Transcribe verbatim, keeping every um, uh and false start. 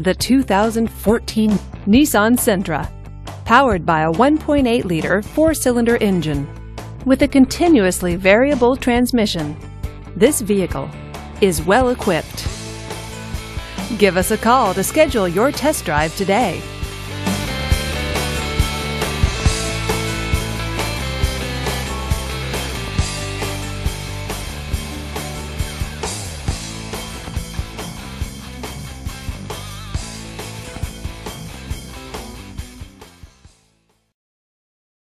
the two thousand fourteen Nissan Sentra, powered by a one point eight liter four-cylinder engine. With a continuously variable transmission, this vehicle is well equipped. Give us a call to schedule your test drive today.